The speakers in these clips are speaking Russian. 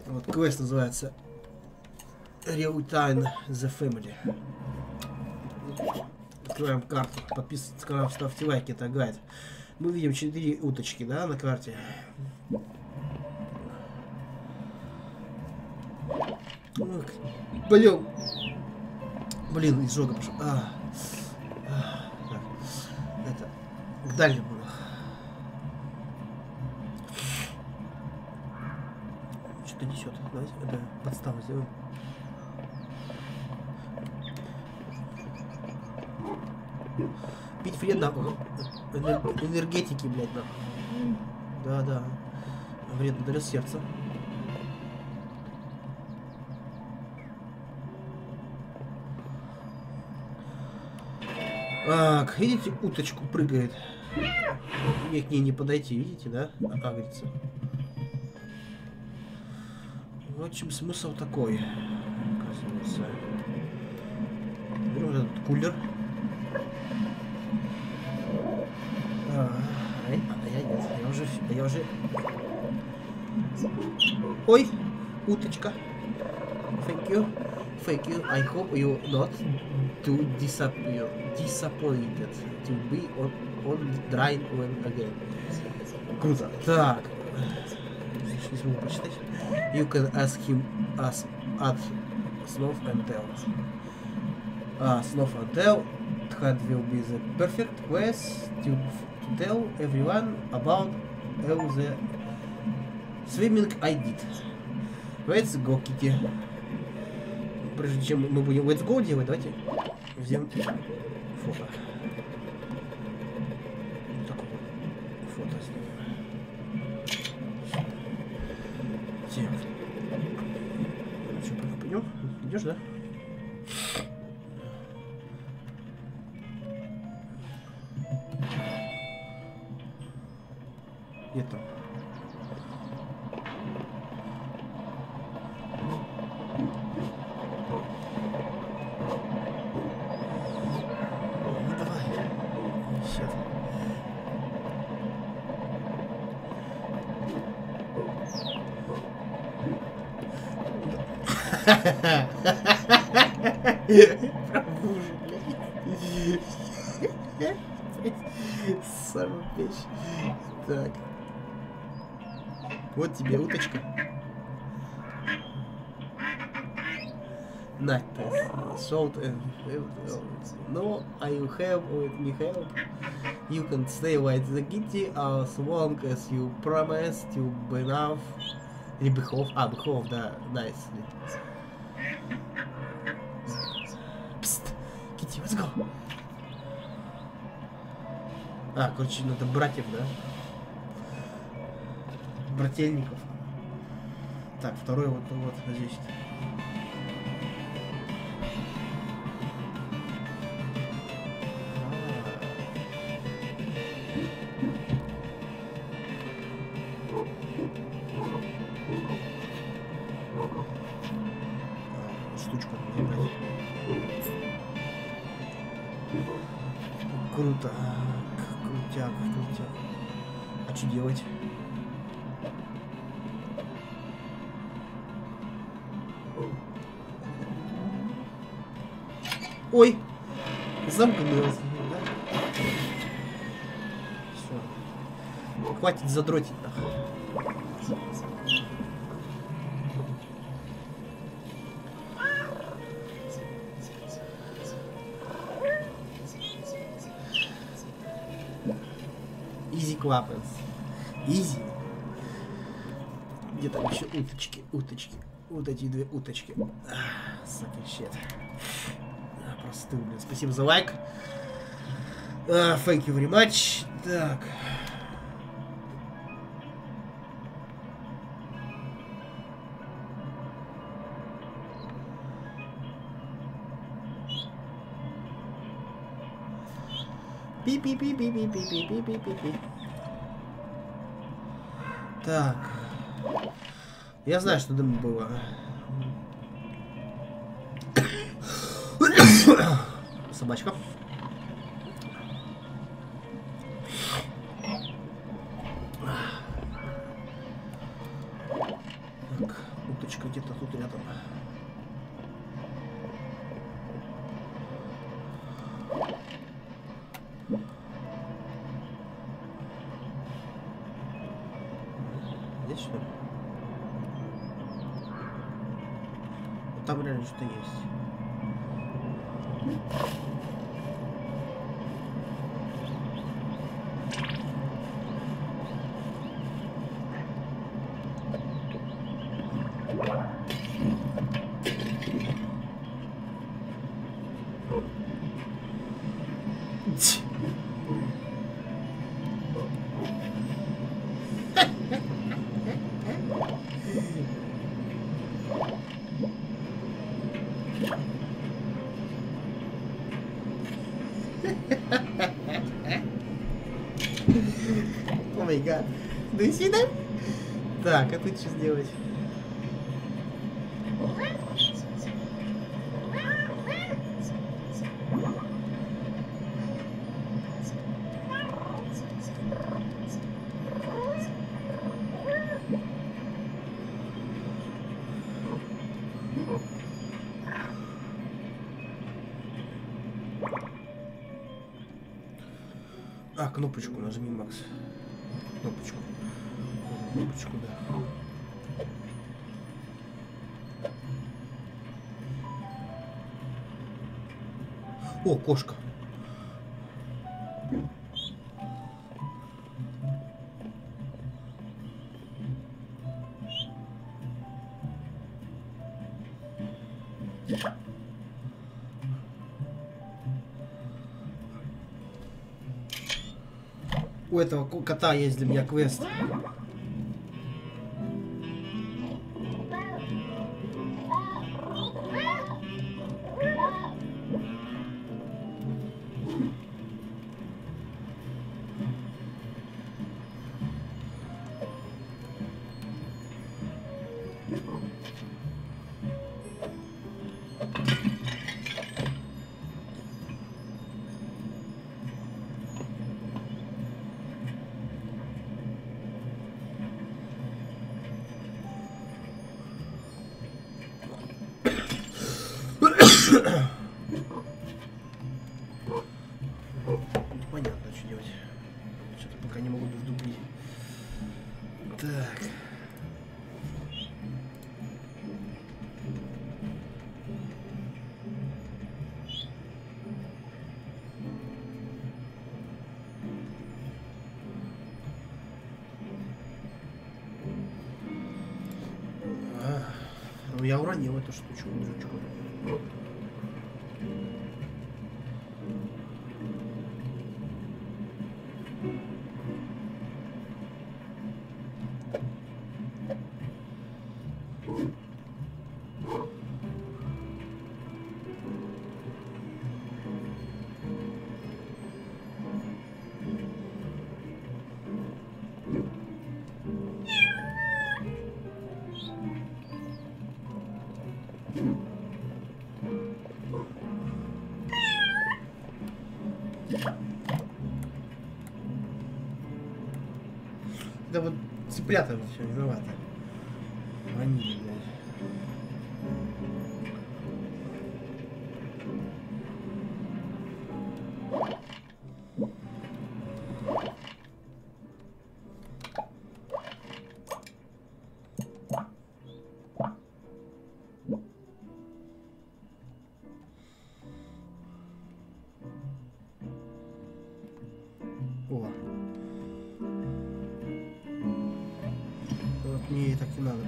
Вот квест называется Real-Time The Family. Открываем карту. Подписывайтесь на канал, ставьте лайки, это гайд. Мы видим 4 уточки, да, на карте. Блин. Блин, изжога пошел. Это к дальнему. Что-то несет. Давайте это подставу сделаем. Пить вредно. Энергетики, блядь, нахуй. Да. Вредно для сердца. Так, видите, уточку прыгает. Мне к ней не подойти, видите, да? Агрится. В общем, смысл такой. Оказывается. Берем этот кулер. Я уже... Ой, уточка. Thank you. I hope you not too disappointed to be on dry when again. Круто. Так. Не смогу прочитать. You can ask him at Snuff and Tell. Snuff and Tell. That will be the perfect quest to tell everyone about all the swimming I did. Let's go, Kitty. Прежде чем мы будем Let's Go делать, давайте взяем фото. Вот такое фото сделаем. Так. Что, пока пойдем? Идешь, да? Где там? Пробужу, блядь. Самая печь. Так. Вот тебе уточка. Night short and no, I have with me help. You can stay with the Kitty as long as you promise to be enough. Или Бехов. Бехов, да, nicely. Пст, Kitty, let's go. Короче, надо братьев, да? Брательников. Так, второй вот здесь. Штучку забрать. Круто. Крутяк. А что делать? Ой! Замкнулась, да? Все. Хватит задротить, нахуй. Easy Clappens. Easy. Где там еще уточки. Вот эти две уточки. Сакищет. Простыл, блин. Спасибо за лайк. Thank you very much. Так. Пи-пи-пи-пи-пи-пи-пи-пи-пи-пи. Так. Я знаю, что дым было. Собачка. Так, кнопочка где-то тут рядом. Здесь что ли? Вот там реально что-то есть. О май гад. Do you see that? Так, а тут что сделать? А, кнопочку нажми, Макс. Кнопочку. Кнопочку, да. О, кошка. У этого кота есть для меня квест. Понятно, что делать. Что-то пока не могу раздуплить. Так. Ну я уронил эту штучку, жучку. Да вот цыплята все виноваты. Они, блядь. О. Вот мне и так и надо.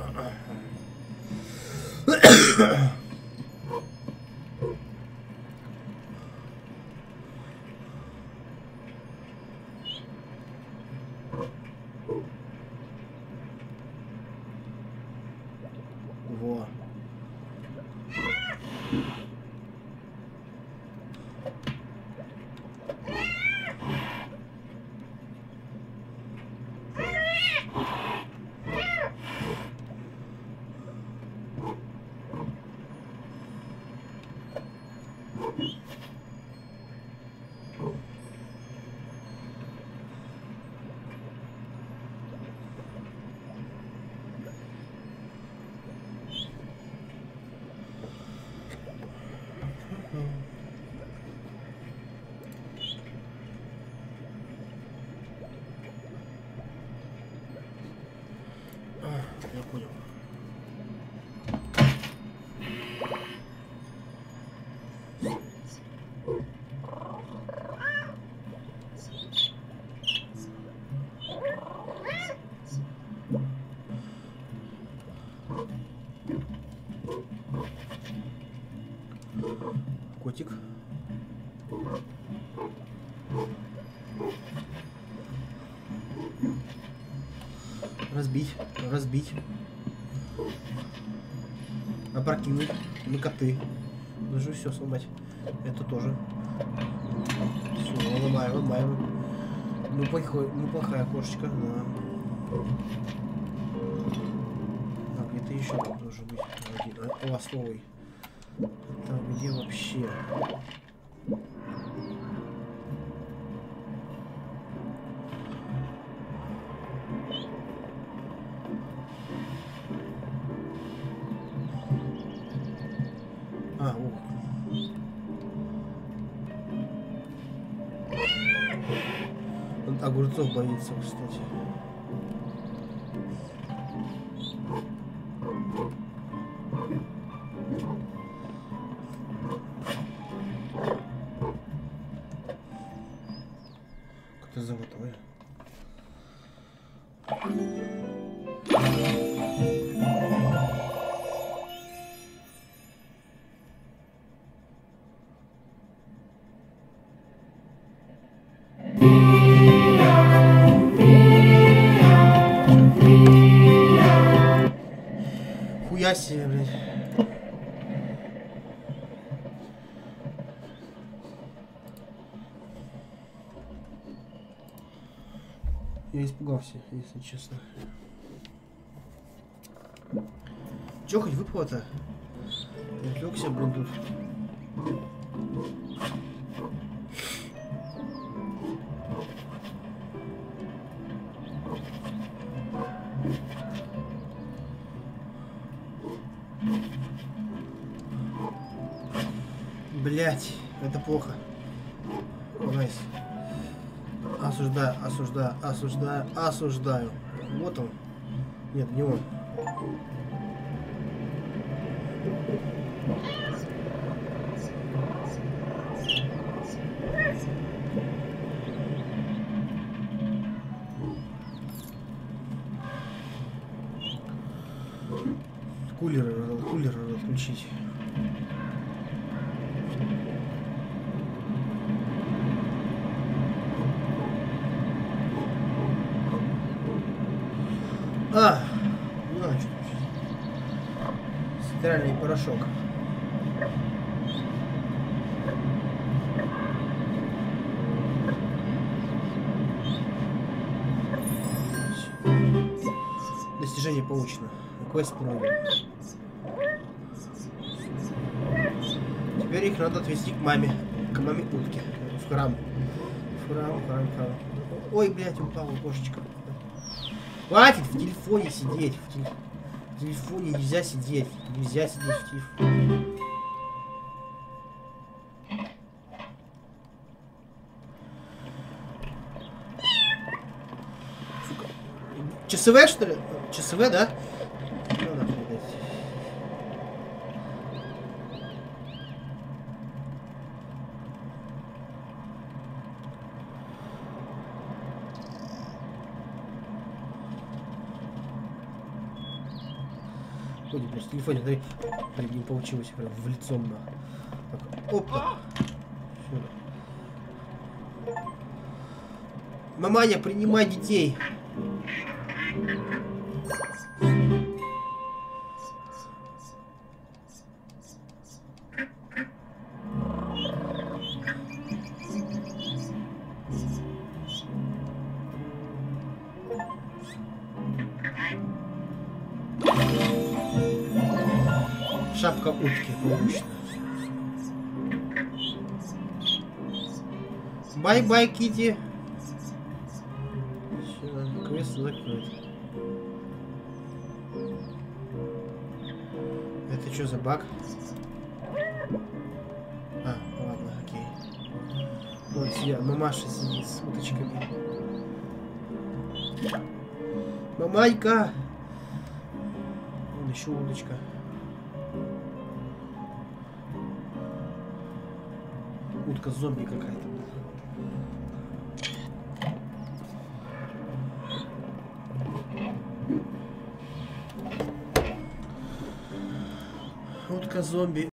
Во. Я понял. Котик. Разбить, разбить. Опрокинуть. На коты. Даже все сломать. Это тоже. Все, ломаем, ломаем. Неплохая кошечка, да. А где-то еще должен быть один. О, столовый. Там где вообще? А, ух. Он огурцов боится, кстати. Как это зовут, ой? Хуя себе, блядь. Я испугался, если честно. Чё хоть выпало-то? Отвлекся, блин, тут. Блять, это плохо. Найс. Осуждаю, осуждаю, осуждаю, осуждаю. Вот он. Нет, не он. Кулер отключить. А, не знаю, что включить. Стиральный порошок. Достижение получено. Квест пройден. Теперь их надо отвезти к маме утки. В храм. В храм. Ой, блядь, упала кошечка. Хватит в телефоне сидеть. В телефоне нельзя сидеть. Нельзя сидеть в телефоне. Сука. ЧСВ, что ли? ЧСВ, да? Ходит просто в телефоне, смотри. Блин, не получилось, прям в лицо на. Так, опа. Всё. Маманя, принимай детей. Шапка утки получена. Бай-бай, Кити. Все, квест закрыт. Это что за баг? А, ладно, окей. Вот я, мамаша сидит с уточками. Мамайка! Вон еще удочка. Утка зомби какая-то. Утка зомби.